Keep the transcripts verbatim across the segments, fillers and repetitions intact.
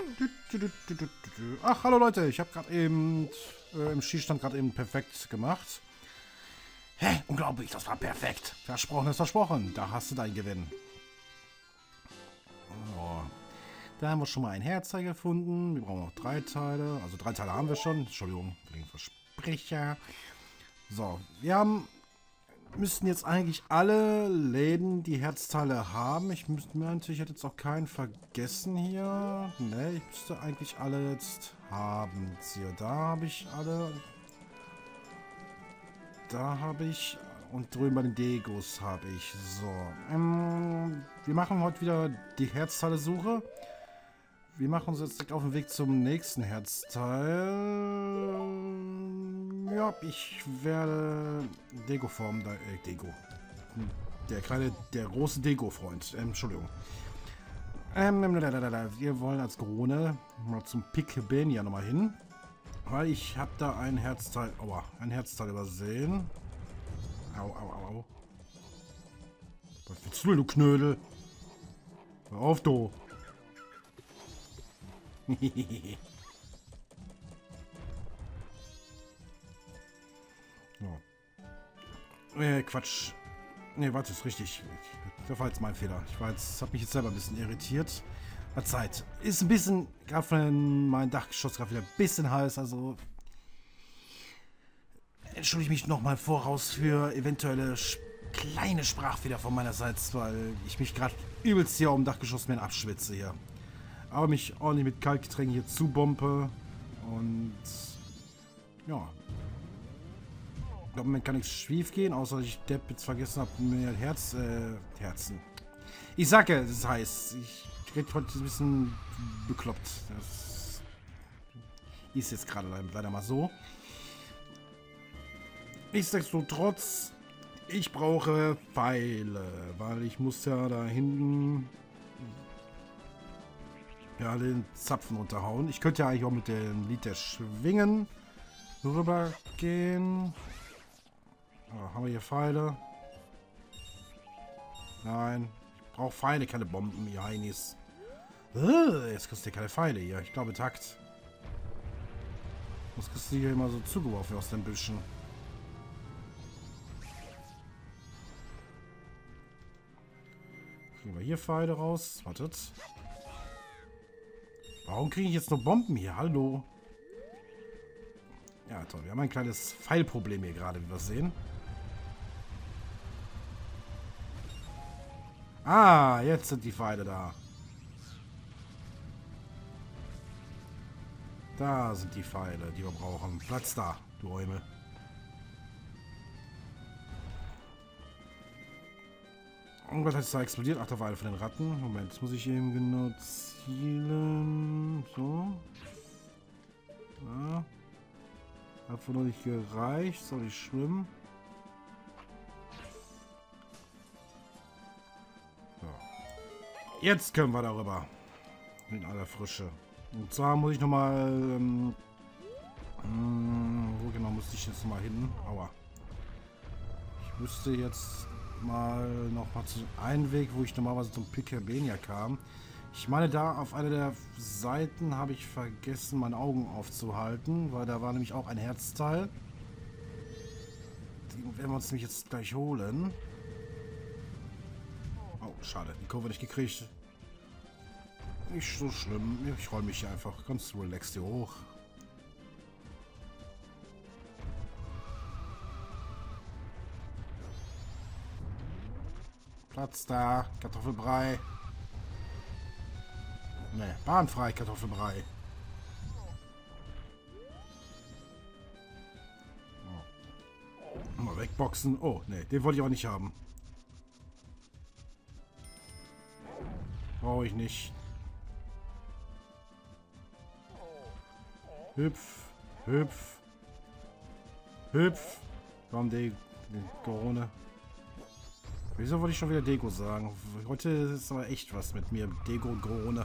Ach, hallo Leute, ich habe gerade eben äh, im Schießstand gerade eben perfekt gemacht. Hä? Unglaublich, das war perfekt. Versprochen ist versprochen. Da hast du dein Gewinn. So. Da haben wir schon mal ein Herzteil gefunden. Wir brauchen noch drei Teile. Also drei Teile haben wir schon. Entschuldigung für den Versprecher. So, wir haben... müssten jetzt eigentlich alle Läden die Herzteile haben. Ich müsste mir natürlich jetzt auch keinen vergessen hier. Ne, ich müsste eigentlich alle jetzt haben. Hier, da habe ich alle. Da habe ich. Und drüben bei den Degos habe ich. So. Ähm, wir machen heute wieder die Herzteile-Suche. Wir machen uns jetzt direkt auf den Weg zum nächsten Herzteil. Ja, ich werde Dego-Form, äh, Dego. Der kleine, der große Dego-Freund. Ähm, Entschuldigung. Ähm, wir wollen als Krone mal zum Pikebenia nochmal hin. Weil ich habe da ein Herzteil, aua, ein Herzteil übersehen. Au, au, au, au. Was willst du, du Knödel? Hör auf, du. So. Äh, Quatsch. Ne, warte, ist richtig. Das war jetzt mein Fehler. Ich war jetzt, hab mich jetzt selber ein bisschen irritiert. Hat Zeit. Ist ein bisschen, gerade von meinem Dachgeschoss gerade wieder ein bisschen heiß, also entschuldige mich nochmal voraus für eventuelle kleine Sprachfehler von meiner Seite, weil ich mich gerade übelst hier um Dachgeschoss mehr abschwitze hier. Aber mich ordentlich mit Kaltgetränken hier zubombe. Und ja. Ich glaube, mir kann nichts schief gehen, außer dass ich Depp jetzt vergessen habe, mir Herz, äh, Herzen. Ich sage, es ist heiß. Ich rede heute ein bisschen bekloppt. Das ist jetzt gerade leider mal so. Nichtsdestotrotz, ich brauche Pfeile, weil ich muss ja da hinten ja den Zapfen unterhauen. Ich könnte ja eigentlich auch mit dem Lied der Schwingen rübergehen. Oh, haben wir hier Pfeile? Nein. Ich brauche Pfeile, keine Bomben, ihr Heinis. Uh, jetzt kriegst du keine Pfeile hier. Ich glaube, Takt. Was kriegst du hier immer so zugeworfen aus den Büschen? Kriegen wir hier Pfeile raus? Wartet. Warum kriege ich jetzt nur Bomben hier? Hallo? Ja, toll. Wir haben ein kleines Pfeilproblem hier gerade, wie wir sehen. Ah, jetzt sind die Pfeile da. Da sind die Pfeile, die wir brauchen. Platz da, du Eumel. Und was hat es da explodiert? Ach, da war eine von den Ratten. Moment, jetzt muss ich eben genau zielen. So. Ja. Hat wohl noch nicht gereicht. Soll ich schwimmen? So. Jetzt können wir darüber. In aller Frische. Und zwar muss ich nochmal... Ähm, ähm, wo genau musste ich jetzt nochmal hin? Aua. Ich müsste jetzt mal nochmal zu einem Weg, wo ich normalerweise zum Pikebenia kam. Ich meine, da auf einer der Seiten habe ich vergessen, meine Augen aufzuhalten, weil da war nämlich auch ein Herzteil. Den werden wir uns nämlich jetzt gleich holen. Oh, schade, die Kurve nicht gekriegt. Nicht so schlimm. Ich roll mich hier einfach ganz relaxed hier hoch. Platz da. Kartoffelbrei. Ne, bahnfrei Kartoffelbrei. Oh. Mal wegboxen. Oh, ne, den wollte ich auch nicht haben. Brauche ich nicht. Hüpf, hüpf, hüpf. Warum die, die Corona? Wieso wollte ich schon wieder Deko sagen? Heute ist aber echt was mit mir. Deko und Corona.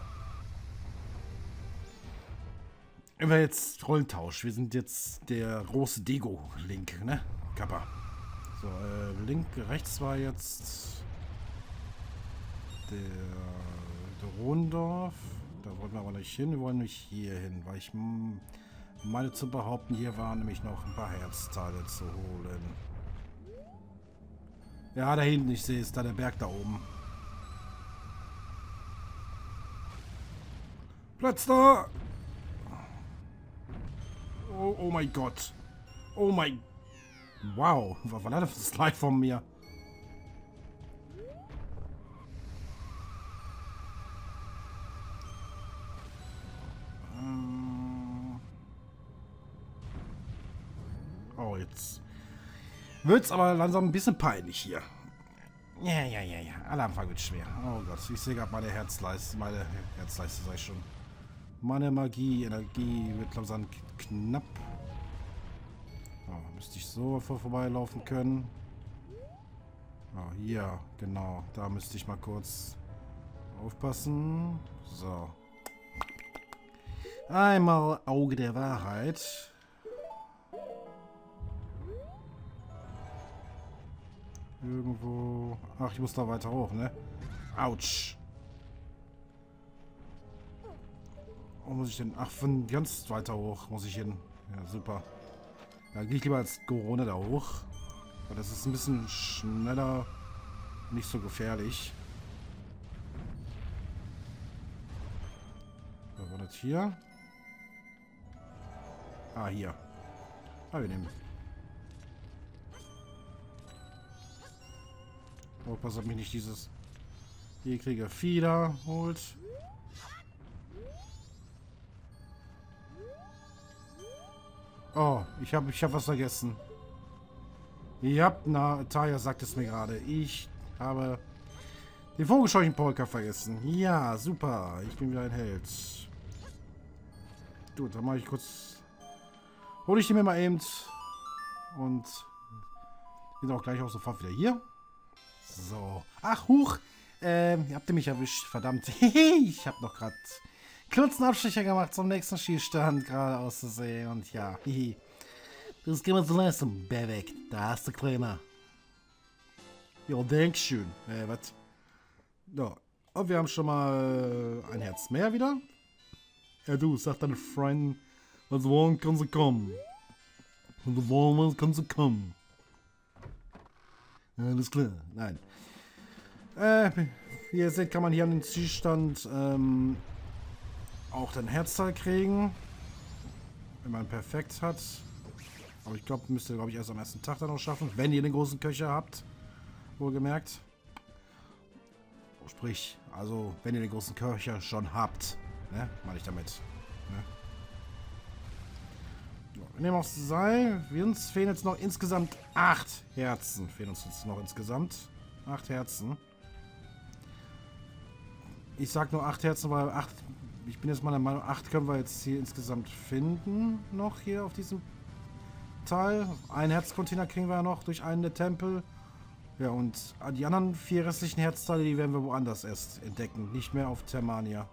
Immer jetzt Rollentausch. Wir sind jetzt der große Dego-Link, ne? Kappa. So, äh, Link rechts war jetzt der, der Rondorf. Da wollten wir aber nicht hin. Wir wollen nicht hier hin, weil ich meine zu behaupten, hier waren nämlich noch ein paar Herzteile zu holen. Ja, da hinten, ich sehe es, da der Berg da oben. Platz da! Oh, oh mein Gott. Oh mein... Wow, was war das für ein Slide von mir? Oh, jetzt wird's aber langsam ein bisschen peinlich hier. Ja, ja, ja, ja. Aller Anfang wird schwer. Oh Gott, ich sehe gerade meine Herzleiste, meine Herzleiste sei schon. Meine Magie, Energie wird langsam knapp. Oh, müsste ich so vor vorbeilaufen können. Oh, hier, genau. Da müsste ich mal kurz aufpassen. So. Einmal Auge der Wahrheit. Irgendwo... Ach, ich muss da weiter hoch, ne? Autsch. Wo muss ich denn? Ach, von ganz weiter hoch muss ich hin. Ja, super. Da gehe ich lieber als Corona da hoch. Weil das ist ein bisschen schneller. Nicht so gefährlich. So, war das hier? Ah, hier. Ah, wir nehmen. Oh, pass auf mich nicht dieses eklige Fieder holt. Oh, ich habe ich hab was vergessen. Ja, na, Taya sagt es mir gerade. Ich habe den Vogelscheuchenpolka vergessen. Ja, super. Ich bin wieder ein Held. Gut, dann mache ich kurz... Hole ich die mir mal eben. Und bin auch gleich auch sofort wieder hier. So. Ach, huch. Ähm, ihr habt mich erwischt. Verdammt. Ich habe noch gerade kurzen Abstecher gemacht zum nächsten Schießstand gerade auszusehen. Und ja. Das geht mir zu leisten. Beweg. Da ist der Kleiner. Ja, Dankeschön. Äh, was? Ja. Und wir haben schon mal ein Herz mehr wieder. Ja, du, sag deine Freunde, was wollen, können sie kommen. Und sie wollen, können sie kommen. Alles klar, nein. Äh, wie ihr seht, kann man hier an den Zielstand ähm, auch den Herzteil kriegen. Wenn man perfekt hat. Aber ich glaube, müsst ihr, glaube ich, erst am ersten Tag dann noch schaffen. Wenn ihr den großen Köcher habt. Wohlgemerkt. Sprich, also, wenn ihr den großen Köcher schon habt. Ne, meine ich damit. Ne? Wir nehmen auch Seil. Wir uns fehlen jetzt noch insgesamt acht Herzen. Fehlen uns jetzt noch insgesamt acht Herzen. Ich sag nur acht Herzen, weil acht. Ich bin jetzt mal der Meinung, acht können wir jetzt hier insgesamt finden. Noch hier auf diesem Teil. Ein Herzcontainer kriegen wir ja noch durch einen der Tempel. Ja, und die anderen vier restlichen Herzteile, die werden wir woanders erst entdecken. Nicht mehr auf Termania.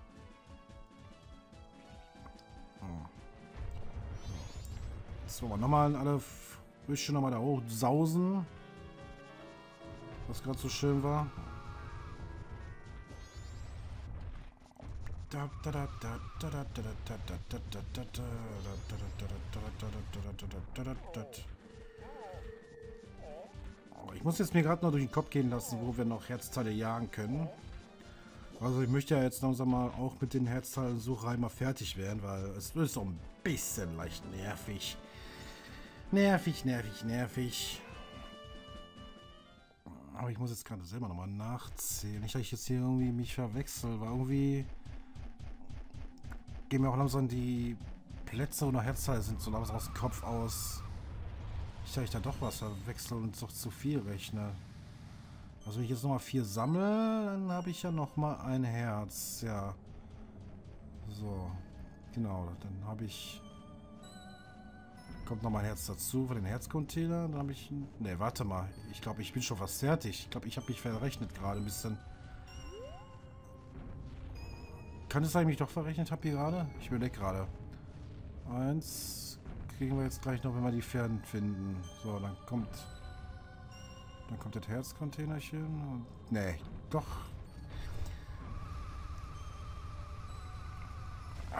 Jetzt wollen wir nochmal alle Früchte nochmal da hoch sausen. Was gerade so schön war. Ich muss jetzt mir gerade noch durch den Kopf gehen lassen, wo wir noch Herzteile jagen können. Also ich möchte ja jetzt langsam mal auch mit den Herzteilen-Sucherei mal fertig werden, weil es ist so ein bisschen leicht nervig. Nervig, nervig, nervig. Aber ich muss jetzt gerade selber nochmal nachzählen. Nicht, dass ich jetzt hier irgendwie mich verwechsel, weil irgendwie gehen mir auch langsam die Plätze oder Herzteile sind so langsam aus dem Kopf aus. Ich dass ich da doch was verwechsel und doch zu viel rechne. Also wenn ich jetzt nochmal vier sammle, dann habe ich ja nochmal ein Herz. Ja. So. Genau, dann habe ich... Kommt noch mal ein Herz dazu für den Herzcontainer. Dann habe ich... Ne, warte mal. Ich glaube, ich bin schon fast fertig. Ich glaube, ich habe mich verrechnet gerade ein bisschen. Kann es sein, dass ich mich doch verrechnet habe hier gerade? Ich überlege gerade. Eins kriegen wir jetzt gleich noch, wenn wir die Pferden finden. So, dann kommt... Dann kommt das Herzcontainerchen. Und, ne, doch.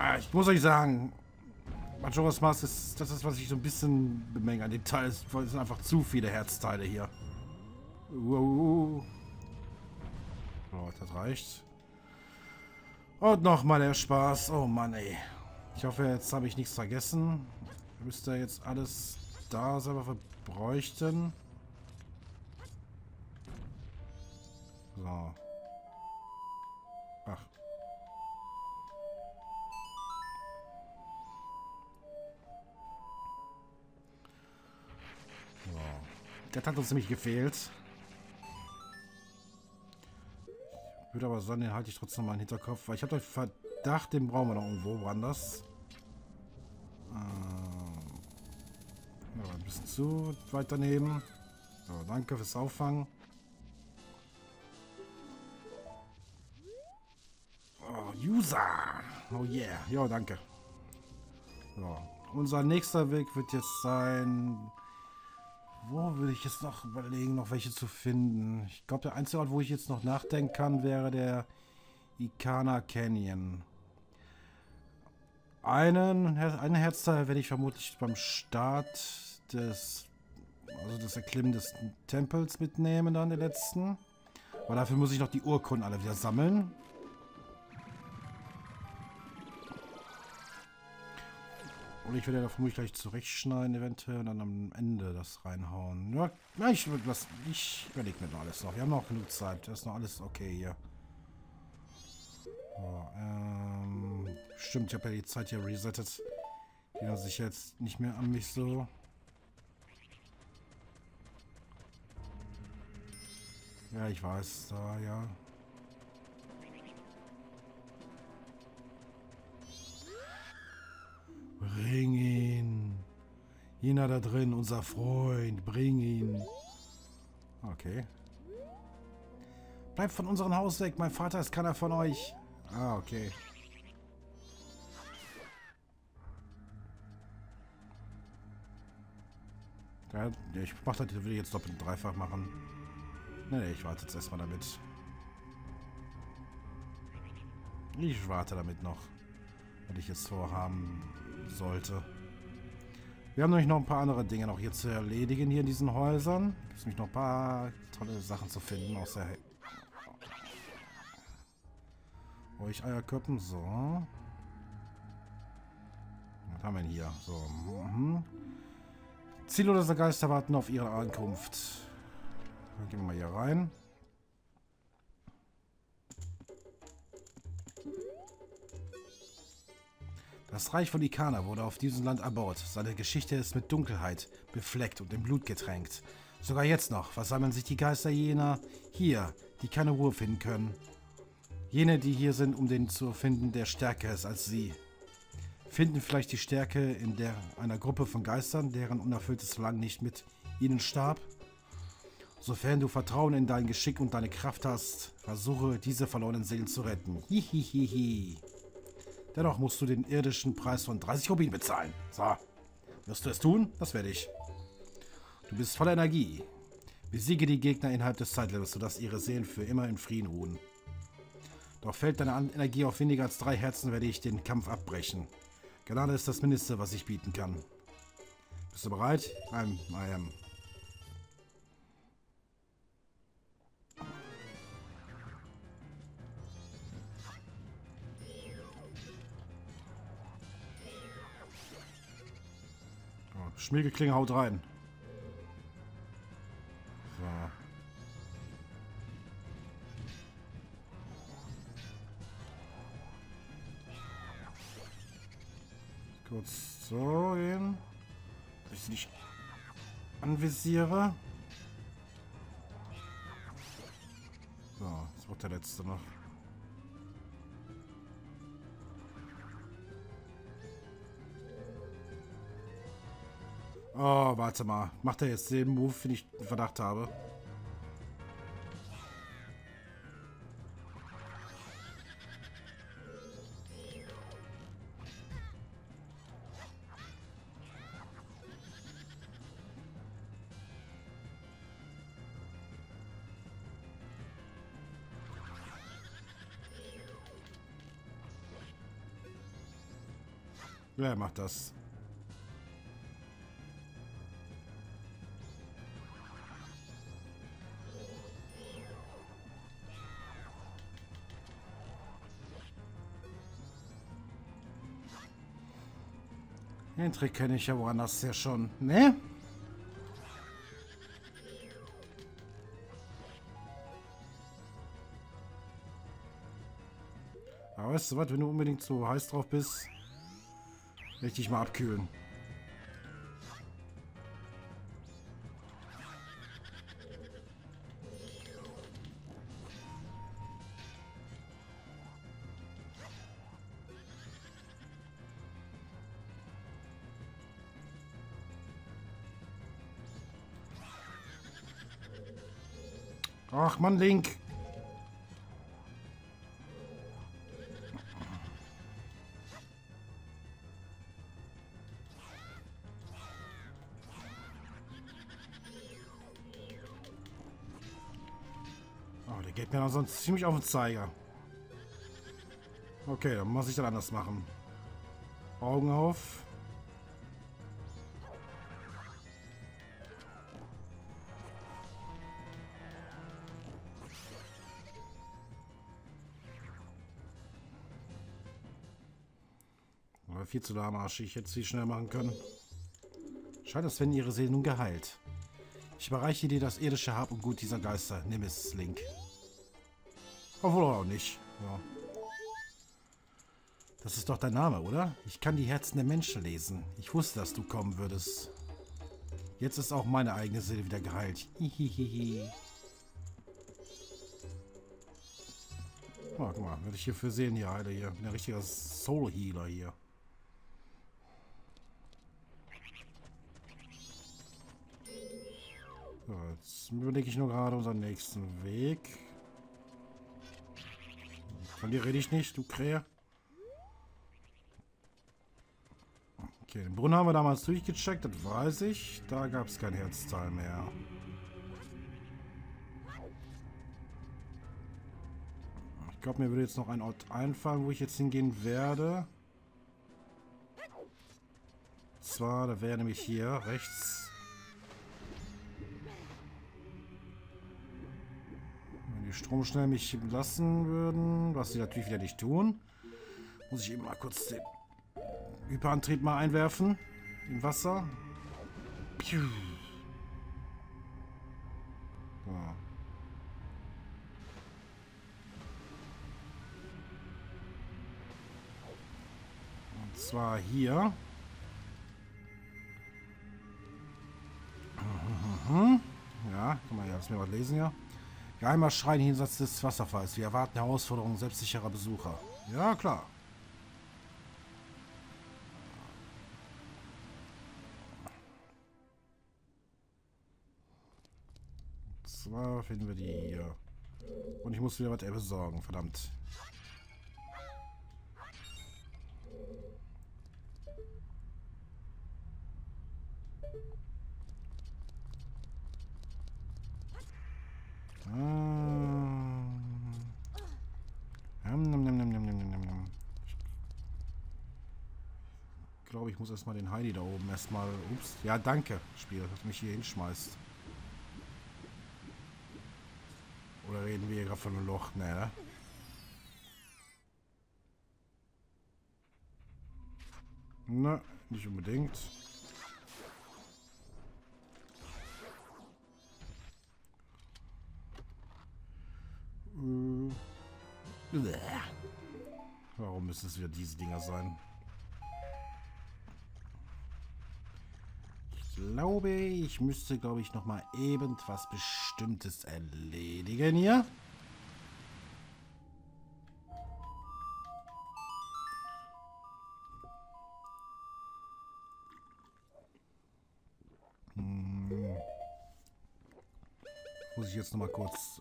Ich muss euch sagen, Majora's Mask ist das, ist, was ich so ein bisschen bemänge an dem Teil. Es sind einfach zu viele Herzteile hier. Wow. So, das reicht. Und nochmal der Spaß. Oh Mann, ey. Ich hoffe, jetzt habe ich nichts vergessen. Müsste jetzt alles da sein, was wir bräuchten. So. Ach. So. Das hat uns nämlich gefehlt. Ich würde aber sagen, den halte ich trotzdem mal im Hinterkopf, weil ich habe doch Verdacht, den brauchen wir noch irgendwo woanders. Ähm, ja, ein bisschen zu weit daneben. So, danke fürs Auffangen. Oh, User! Oh yeah. Ja, danke. So. Unser nächster Weg wird jetzt sein... Wo würde ich jetzt noch überlegen, noch welche zu finden? Ich glaube, der einzige Ort, wo ich jetzt noch nachdenken kann, wäre der Ikana Canyon. Einen, einen Herzteil werde ich vermutlich beim Start des, also das Erklimmen des Tempels mitnehmen, dann den letzten. Aber dafür muss ich noch die Urkunden alle wieder sammeln. Und ich werde da vermutlich gleich zurechtschneiden, eventuell, und dann am Ende das reinhauen. Ja, ich, was, ich überlege mir noch alles noch. Wir haben noch genug Zeit. Das ist noch alles okay hier. So, ähm, stimmt, ich habe ja die Zeit hier resettet. Die lasse ich jetzt nicht mehr an mich so. Ja, ich weiß, da, ja. Bring ihn. Jener da drin, unser Freund. Bring ihn. Okay. Bleibt von unserem Haus weg. Mein Vater ist keiner von euch. Ah, okay. Ja, ich mach das, will ich jetzt doppelt und dreifach machen. Nee, nee, ich warte jetzt erstmal damit. Ich warte damit noch. Was ich jetzt vorhaben sollte. Wir haben nämlich noch ein paar andere Dinge noch hier zu erledigen hier in diesen Häusern. Gibt es nämlich noch ein paar tolle Sachen zu finden aus der... Euch Eierköppen, so. Was haben wir denn hier? So. Mhm. Ziellose Geister warten auf ihre Ankunft. Dann gehen wir mal hier rein. Das Reich von Ikana wurde auf diesem Land erbaut. Seine Geschichte ist mit Dunkelheit befleckt und im Blut getränkt. Sogar jetzt noch versammeln sich die Geister jener hier, die keine Ruhe finden können. Jene, die hier sind, um den zu finden, der stärker ist als sie. Finden vielleicht die Stärke in der einer Gruppe von Geistern, deren unerfülltes Verlangen nicht mit ihnen starb? Sofern du Vertrauen in dein Geschick und deine Kraft hast, versuche diese verlorenen Seelen zu retten. Hihihihi. Dennoch musst du den irdischen Preis von dreißig Rubin bezahlen. So. Wirst du es tun? Das werde ich. Du bist voller Energie. Besiege die Gegner innerhalb des Zeitlebens, sodass ihre Seelen für immer in Frieden ruhen. Doch fällt deine Energie auf weniger als drei Herzen, werde ich den Kampf abbrechen. Gnade ist das Mindeste, was ich bieten kann. Bist du bereit? I'm, I am. Oh, Schmiergeklinge haut rein. So. Kurz so gehen. Dass ich sie nicht anvisiere. So, das wird der letzte noch. Oh, warte mal. Macht er jetzt den Move, den ich einen Verdacht habe? Wer macht das? Den Trick kenne ich ja woanders ja schon, ne? Aber weißt du was, wenn du unbedingt so heiß drauf bist, richtig mal abkühlen. Ach Mann, Link. Oh, der geht mir sonst ziemlich auf den Zeiger. Okay, dann muss ich das anders machen. Augen auf. Aber viel zu lahmarschig. Ich hätte es viel schneller machen können. Scheint, als wenn ihre Seele nun geheilt. Ich überreiche dir das irdische Hab und Gut dieser Geister. Nimm es, Link. Obwohl auch nicht. Ja. Das ist doch dein Name, oder? Ich kann die Herzen der Menschen lesen. Ich wusste, dass du kommen würdest. Jetzt ist auch meine eigene Seele wieder geheilt. Hihihihi. Oh, guck mal, werde ich hierfür sehen hier, Alter, hier. Bin ein richtiger Soul Healer hier. So, jetzt überlege ich nur gerade unseren nächsten Weg. Von dir rede ich nicht, du Krähe. Okay, den Brunnen haben wir damals durchgecheckt, das weiß ich. Da gab es kein Herzteil mehr. Ich glaube, mir würde jetzt noch ein Ort einfallen, wo ich jetzt hingehen werde. Und zwar, da wäre nämlich hier rechts. Wenn die Stromschnell mich lassen würden, was sie natürlich wieder nicht tun, muss ich eben mal kurz den Hyperantrieb mal einwerfen. Im Wasser. Piu. So. Und zwar hier. Ja, kann man ja das mir was lesen, ja. Geheimer Schrein jenseits des Wasserfalls. Wir erwarten Herausforderungen selbstsicherer Besucher. Ja, klar. Und zwar finden wir die hier. Und ich muss wieder was besorgen, verdammt. Ich glaube, ich muss erstmal den Heidi da oben erstmal. Ups. Ja, danke, Spiel, dass du mich hier hinschmeißt. Oder reden wir hier gerade von einem Loch? Nee, ne? Na, nicht unbedingt. Warum müssen es wieder diese Dinger sein? Ich glaube, ich müsste, glaube ich, noch mal eben was Bestimmtes erledigen hier. Hm. Muss ich jetzt noch mal kurz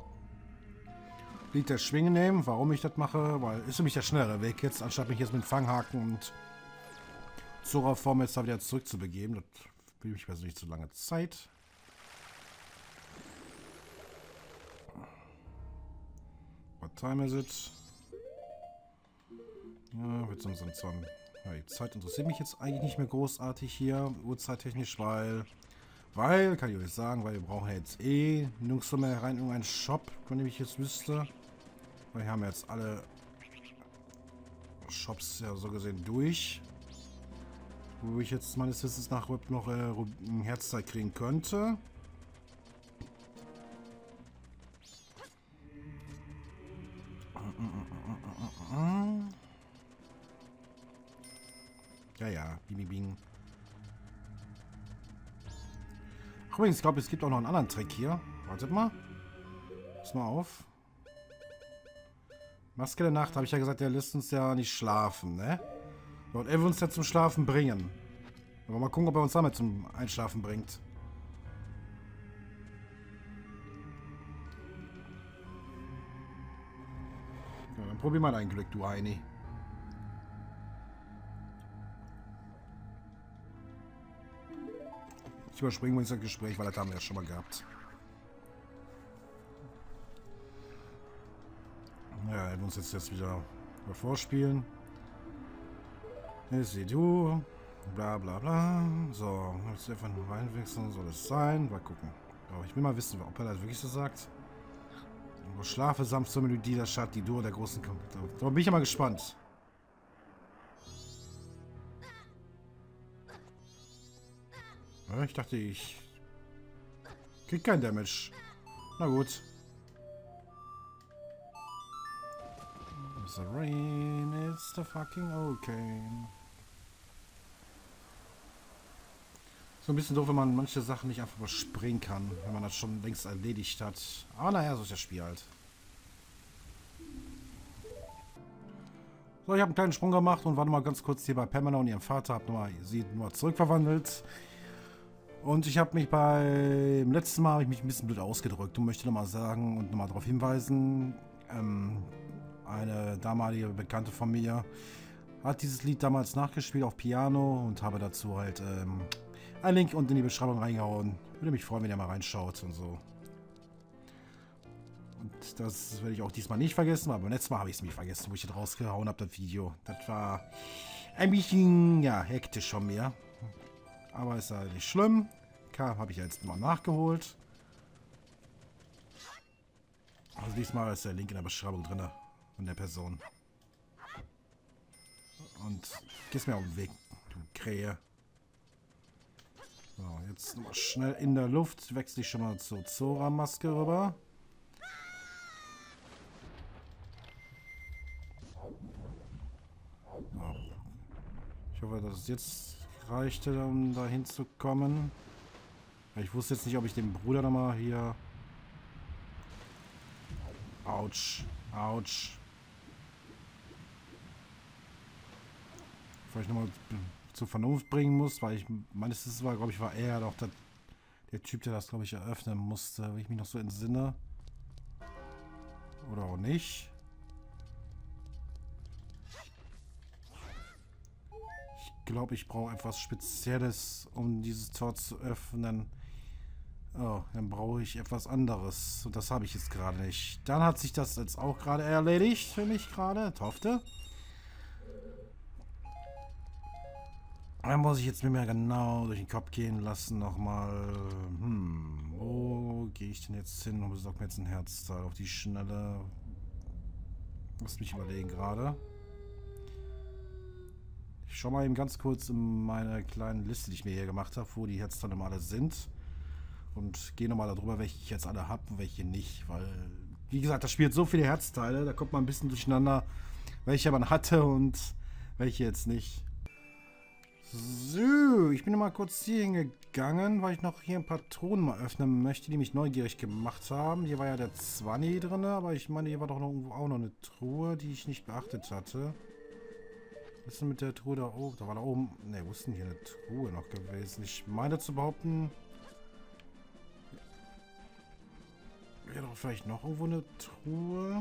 Lied der Schwinge nehmen. Warum ich das mache? Weil ist für mich der schnellere Weg jetzt, anstatt mich jetzt mit Fanghaken und Zora-Form jetzt da wieder zurückzubegeben. Das will ich persönlich zu lange Zeit. What time is it? Ja, wird so ein, so ein Ja, die Zeit interessiert mich jetzt eigentlich nicht mehr großartig hier, uhrzeittechnisch, weil... Weil, kann ich euch sagen, weil wir brauchen jetzt eh nirgends mehr rein in irgendeinen Shop, von dem ich jetzt wüsste. Weil wir haben jetzt alle Shops ja so gesehen durch. Wo ich jetzt meines Wissens nach noch äh, ein Herzteil kriegen könnte. Ja, ja, bing, bing, bing. Übrigens, ich glaube, es gibt auch noch einen anderen Trick hier. Wartet mal. Pass mal auf. Maske der Nacht, habe ich ja gesagt, der lässt uns ja nicht schlafen, ne? Und er will uns ja zum Schlafen bringen. Aber mal gucken, ob er uns damit zum Einschlafen bringt. Ja, dann probier mal dein Glück, du Heini. Ich überspringe mal das Gespräch, weil das haben wir ja schon mal gehabt. Ja, er will uns jetzt, jetzt wieder vorspielen. Ich sehe du. Bla bla bla. So, jetzt einfach nur reinwechseln, soll es sein. Mal gucken. Aber ich will mal wissen, ob er das wirklich so sagt. Schlafe sanft zur Melodie der Stadt, die Dur der großen Computer. Da bin ich ja mal gespannt. Ja, ich dachte, ich krieg kein Damage. Na gut. The rain is the fucking okay. So ein bisschen doof, wenn man manche Sachen nicht einfach überspringen kann, wenn man das schon längst erledigt hat. Aber naja, so ist das Spiel halt. So, ich habe einen kleinen Sprung gemacht und war nochmal ganz kurz hier bei Pamela und ihrem Vater, habe nochmal sie nur zurückverwandelt. Und ich habe mich beim letzten Mal habe ich mich ein bisschen blöd ausgedrückt und möchte nochmal sagen und nochmal darauf hinweisen, ähm, eine damalige Bekannte von mir hat dieses Lied damals nachgespielt auf Piano und habe dazu halt ähm, einen Link unten in die Beschreibung reingehauen. Würde mich freuen, wenn ihr mal reinschaut und so. Und das werde ich auch diesmal nicht vergessen, aber beim letzten Mal habe ich es nicht vergessen, wo ich das rausgehauen habe, das Video. Das war ein bisschen, ja, hektisch von mir. Aber ist ja nicht schlimm. Klar, habe ich ja jetzt mal nachgeholt. Also diesmal ist der Link in der Beschreibung drin von der Person. Und gehst mir auf den Weg, du Krähe. So, jetzt nochmal schnell in der Luft. Wechsle ich schon mal zur Zora-Maske rüber. So. Ich hoffe, dass es jetzt reichte, um da hinzukommen. Ich wusste jetzt nicht, ob ich den Bruder nochmal hier... Autsch. Autsch. Vielleicht nochmal zur Vernunft bringen muss, weil ich... Meines Wissens war, glaube ich, war er doch der, der Typ, der das, glaube ich, eröffnen musste, wenn ich mich noch so entsinne. Oder auch nicht. Ich glaube, ich brauche etwas Spezielles, um dieses Tor zu öffnen. Oh, dann brauche ich etwas anderes. Und das habe ich jetzt gerade nicht. Dann hat sich das jetzt auch gerade erledigt für mich gerade. Tofte. Dann muss ich jetzt mir mal genau durch den Kopf gehen lassen. Nochmal. Hm, wo gehe ich denn jetzt hin und besorge mir jetzt ein Herzteil auf die Schnelle? Lass mich überlegen gerade. Ich schaue mal eben ganz kurz in meine kleine Liste, die ich mir hier gemacht habe, wo die Herzteile mal alle sind. Und gehe nochmal darüber, welche ich jetzt alle habe und welche nicht. Weil, wie gesagt, das spielt so viele Herzteile, da kommt man ein bisschen durcheinander, welche man hatte und welche jetzt nicht. So, ich bin nochmal kurz hier hingegangen, weil ich noch hier ein paar Truhen mal öffnen möchte, die mich neugierig gemacht haben. Hier war ja der zwanzig drin, aber ich meine, hier war doch noch irgendwo auch noch eine Truhe, die ich nicht beachtet hatte. Was ist denn mit der Truhe da oben? Da war da oben... Ne, wo ist denn hier eine Truhe noch gewesen? Ich meine zu behaupten... Wäre doch vielleicht noch irgendwo eine Truhe.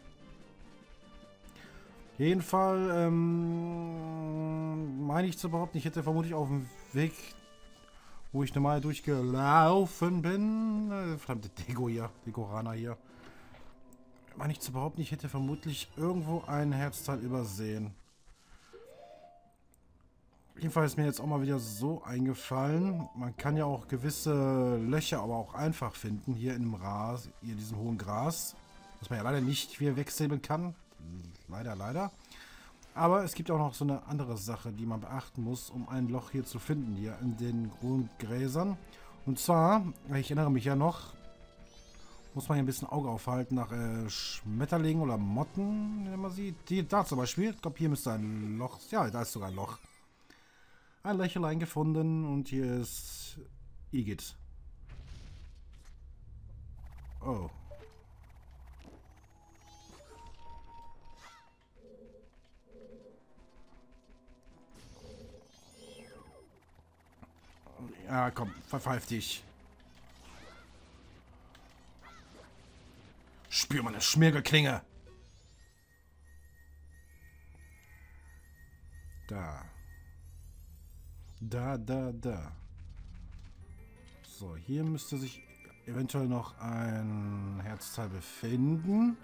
Jeden Fall, ähm, meine ich zu behaupten, ich hätte vermutlich auf dem Weg, wo ich normal durchgelaufen bin, äh, verdammte Dego hier, Degorana hier, meine ich zu behaupten, ich hätte vermutlich irgendwo ein Herzteil übersehen. Jedenfalls ist mir jetzt auch mal wieder so eingefallen. Man kann ja auch gewisse Löcher aber auch einfach finden. Hier im Gras, hier in diesem hohen Gras. Was man ja leider nicht wieder wegsäbeln kann. Leider, leider. Aber es gibt auch noch so eine andere Sache, die man beachten muss, um ein Loch hier zu finden. Hier in den grünen Gräsern. Und zwar, ich erinnere mich ja noch, muss man hier ein bisschen Auge aufhalten nach äh, Schmetterlingen oder Motten, wenn man sieht. Die, da zum Beispiel. Ich glaube, hier müsste ein Loch. Ja, da ist sogar ein Loch. Ein Löchelein gefunden und hier ist Igitt. Oh. Ja, komm, verpfeif dich. Spür meine Schmirgelklinge. Da. Da, da, da. So, hier müsste sich eventuell noch ein Herzteil befinden.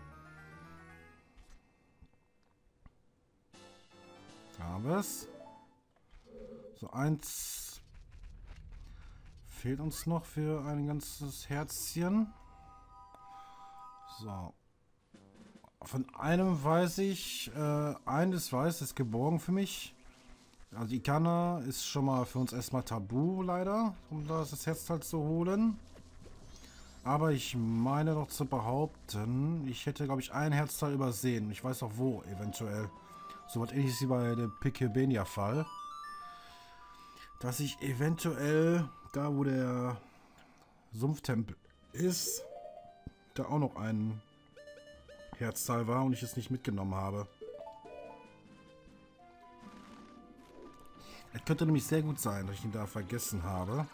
Da haben wir es. So, eins fehlt uns noch für ein ganzes Herzchen. So. Von einem weiß ich, äh, eines weiß, ist geborgen für mich. Also die Kanne ist schon mal für uns erstmal tabu, leider, um das Herzteil zu holen. Aber ich meine doch zu behaupten, ich hätte, glaube ich, ein Herzteil übersehen. Ich weiß auch wo, eventuell. So was ähnliches wie bei dem Pikebenia-Fall. Dass ich eventuell, da wo der Sumpftempel ist, da auch noch ein Herzteil war und ich es nicht mitgenommen habe. Es könnte nämlich sehr gut sein, dass ich ihn da vergessen habe.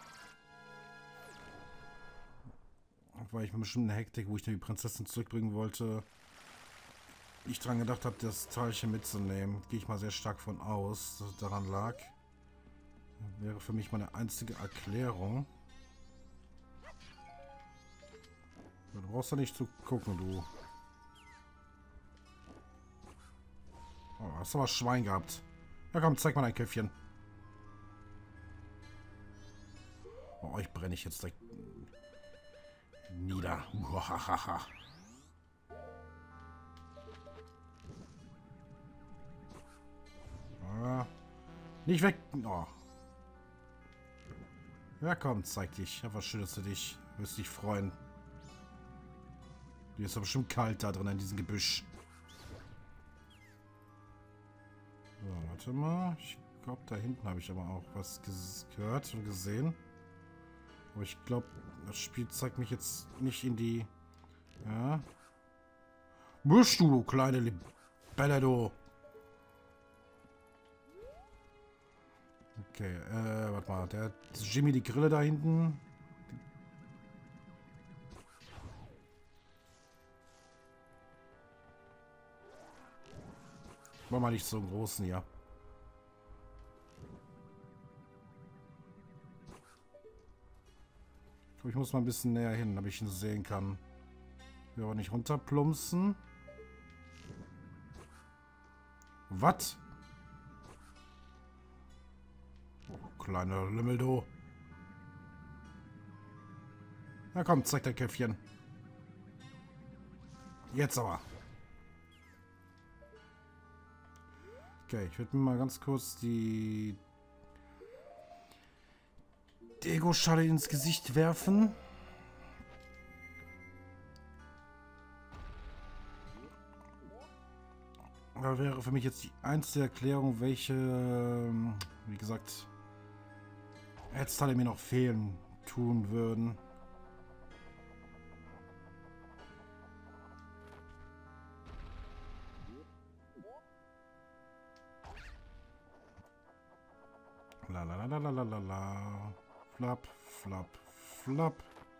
Weil ich mit bestimmten Hektik, wo ich die Prinzessin zurückbringen wollte, nicht dran gedacht habe, das Teilchen mitzunehmen. Gehe ich mal sehr stark von aus, dass es daran lag. Das wäre für mich meine einzige Erklärung. Du brauchst ja nicht zu gucken, du. Oh, hast du aber Schwein gehabt. Ja komm, zeig mal dein Köpfchen. Oh, ich brenne ich jetzt direkt nieder. Uahaha. Ah, nicht weg. Oh. Ja komm, zeig dich. Ja, was Schönes für dich. Wirst dich freuen. Dir ist doch bestimmt kalt da drin in diesem Gebüsch. So, warte mal. Ich glaube, da hinten habe ich aber auch was gehört und gesehen. Aber ich glaube, das Spiel zeigt mich jetzt nicht in die... Ja. Bist du, du kleine Libelle, du. Okay, äh, warte mal. Der hat Jimmy die Grille da hinten. Mach mal nicht so einen großen hier. Ich muss mal ein bisschen näher hin, damit ich ihn sehen kann. Ich will aber nicht runterplumpsen. Was? Oh, kleiner Lümmel, du. Na komm, zeig dein Köpfchen. Jetzt aber. Okay, ich werde mir mal ganz kurz die Dego-Schale ins Gesicht werfen. Da wäre für mich jetzt die einzige Erklärung, welche, wie gesagt, Herzteile mir noch fehlen tun würden. La la la la la la la. Flap, flap, flap.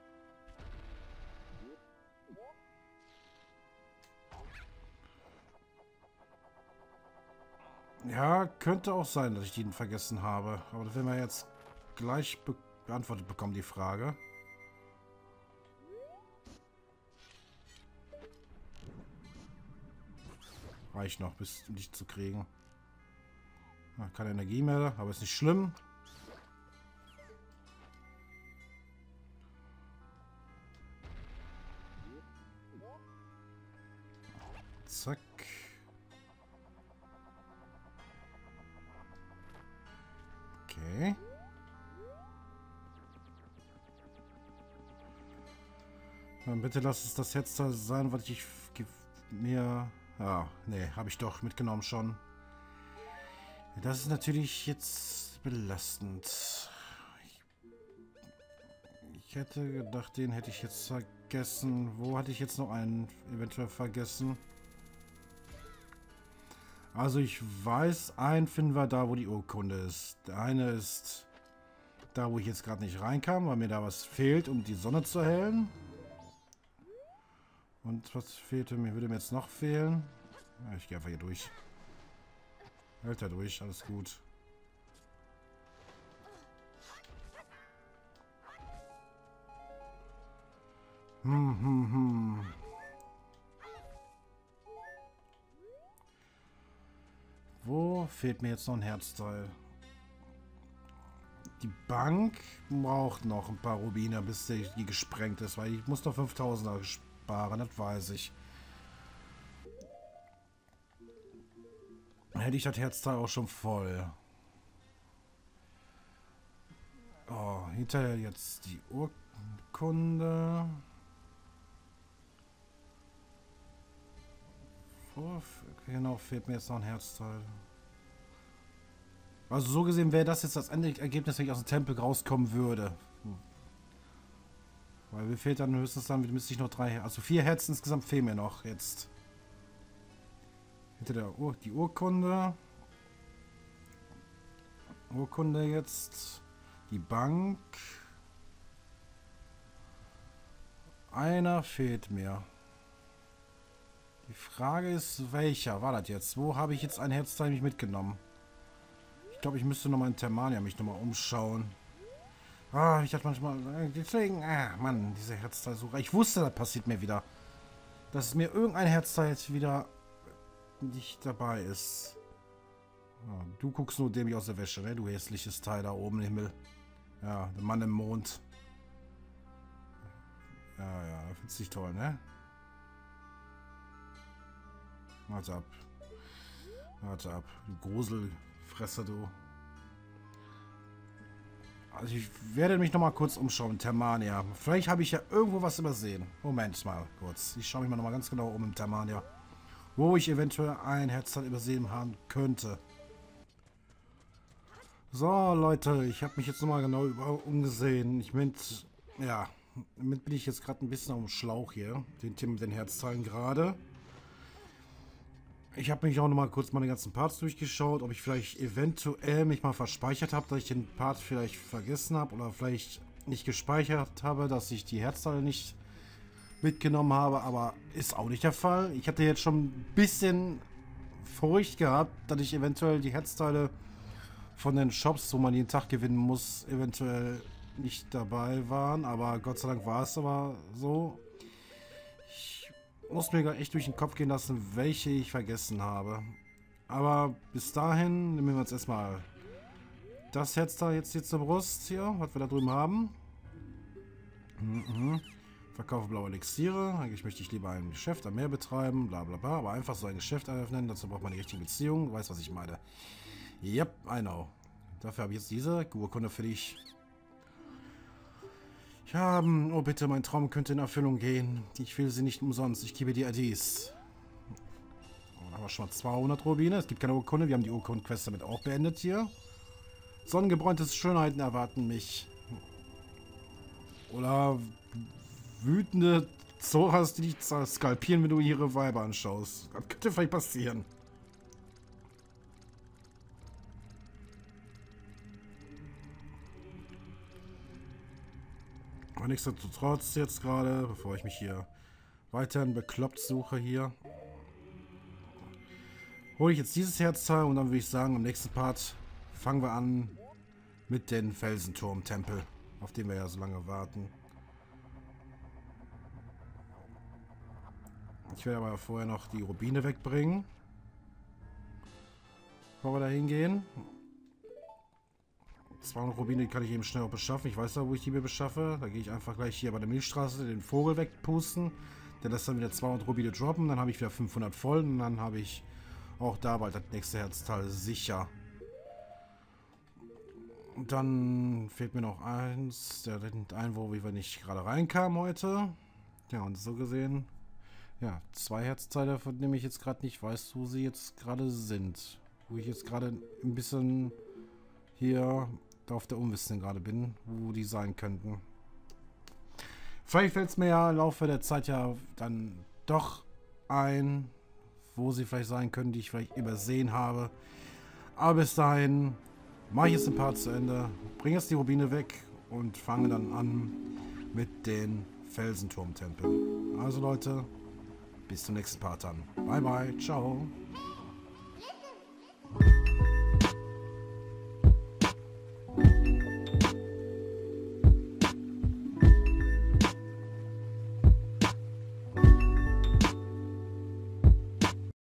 Ja, könnte auch sein, dass ich den vergessen habe. Aber das werden wir jetzt gleich be beantwortet bekommen, die Frage. Reicht noch, bis um dich zu kriegen. Keine Energie mehr, aber ist nicht schlimm. Zack. Okay. Dann bitte lass es das jetzt sein, was ich mir... Ja, nee, habe ich doch mitgenommen schon. Das ist natürlich jetzt belastend. Ich, ich hätte gedacht, den hätte ich jetzt vergessen. Wo hatte ich jetzt noch einen eventuell vergessen? Also ich weiß, einen finden wir da, wo die Urkunde ist. Der eine ist da, wo ich jetzt gerade nicht reinkam, weil mir da was fehlt, um die Sonne zu erhellen. Und was fehlte mir? Würde mir jetzt noch fehlen? Ja, ich gehe einfach hier durch. Hält er durch, alles gut. Hm, hm, hm. Wo fehlt mir jetzt noch ein Herzteil? Die Bank braucht noch ein paar Rubine, bis die, die gesprengt ist, weil ich muss noch fünftausender sparen, das weiß ich. Hätte ich das Herzteil auch schon voll. Oh, hinterher jetzt die Urkunde. Oh, genau, fehlt mir jetzt noch ein Herzteil. Also so gesehen wäre das jetzt das Endergebnis, wenn ich aus dem Tempel rauskommen würde. Weil mir fehlt dann höchstens dann, müsste ich noch drei, also vier Herzen insgesamt fehlen mir noch jetzt. Hinter der Ur, die Urkunde. Urkunde jetzt. Die Bank. Einer fehlt mir. Die Frage ist, welcher war das jetzt? Wo habe ich jetzt ein Herzteil mich mitgenommen? Ich glaube, ich müsste nochmal in Termania mich nochmal umschauen. Ah, ich dachte manchmal, deswegen, ah, Mann, diese Herzteilsuche. Ich wusste, das passiert mir wieder. Dass mir irgendein Herzteil jetzt wieder nicht dabei ist. Ja, du guckst nur dämlich aus der Wäsche, ne? Du hässliches Teil da oben im Himmel. Ja, der Mann im Mond. Ja, ja, findest du nicht toll, ne? Warte ab. Warte ab. Du Gruselfresser, du. Also ich werde mich noch mal kurz umschauen. Termania. Vielleicht habe ich ja irgendwo was übersehen. Moment mal kurz. Ich schaue mich mal noch mal ganz genau um im Termania. Wo ich eventuell ein Herzteil übersehen haben könnte. So, Leute. Ich habe mich jetzt noch mal genau umgesehen. Ich meine, ja. Damit bin ich jetzt gerade ein bisschen auf dem Schlauch hier. Den Tim mit den Herzteilen gerade. Ich habe mich auch noch mal kurz meine ganzen Parts durchgeschaut, ob ich vielleicht eventuell mich mal verspeichert habe, dass ich den Part vielleicht vergessen habe oder vielleicht nicht gespeichert habe, dass ich die Herzteile nicht mitgenommen habe, aber ist auch nicht der Fall. Ich hatte jetzt schon ein bisschen Furcht gehabt, dass ich eventuell die Herzteile von den Shops, wo man jeden Tag gewinnen muss, eventuell nicht dabei waren, aber Gott sei Dank war es aber so. Ich muss mir echt durch den Kopf gehen lassen, welche ich vergessen habe. Aber bis dahin nehmen wir uns erstmal das Herzteil jetzt hier zur Brust, hier, was wir da drüben haben. Mhm. Verkaufe blaue Elixiere. Eigentlich möchte ich lieber ein Geschäft am Meer betreiben, bla bla bla. Aber einfach so ein Geschäft eröffnen, dazu braucht man die richtige Beziehung. Du weißt, was ich meine. Yep, I know. Dafür habe ich jetzt diese Urkunde für dich. Ich habe, oh bitte, mein Traum könnte in Erfüllung gehen. Ich will sie nicht umsonst. Ich gebe dir dies. Dann haben wir schon mal zweihundert Rubine. Es gibt keine Urkunde. Wir haben die Urkundenquest damit auch beendet hier. Sonnengebräunte Schönheiten erwarten mich. Oder wütende Zoras, die dich skalpieren, wenn du ihre Weiber anschaust. Das könnte vielleicht passieren. Aber nichtsdestotrotz jetzt gerade, bevor ich mich hier weiterhin bekloppt suche hier, hole ich jetzt dieses Herzteil und dann würde ich sagen, im nächsten Part fangen wir an mit den Felsenturm-Tempel, auf den wir ja so lange warten. Ich werde aber vorher noch die Rubine wegbringen. bevor wir da hingehen. zweihundert Rubine kann ich eben schnell auch beschaffen. Ich weiß ja, wo ich die mir beschaffe. Da gehe ich einfach gleich hier bei der Milchstraße den Vogel wegpusten. Der lässt dann wieder zweihundert Rubine droppen. Dann habe ich wieder fünfhundert voll. Und dann habe ich auch da bald das nächste Herzteil sicher. Und dann fehlt mir noch eins. Der ein, wo wir nicht gerade reinkamen heute. Ja, und so gesehen. Ja, zwei Herzteile, von denen ich jetzt gerade nicht weiß, wo sie jetzt gerade sind. Wo ich jetzt gerade ein bisschen hier auf der Unwissen gerade bin, wo die sein könnten. Vielleicht fällt es mir ja im Laufe der Zeit ja dann doch ein, wo sie vielleicht sein können, die ich vielleicht übersehen habe. Aber bis dahin mache ich jetzt den Part zu Ende, bringe jetzt die Rubine weg und fange dann an mit den Felsenturmtempeln. Also Leute, bis zum nächsten Part dann. Bye bye, ciao.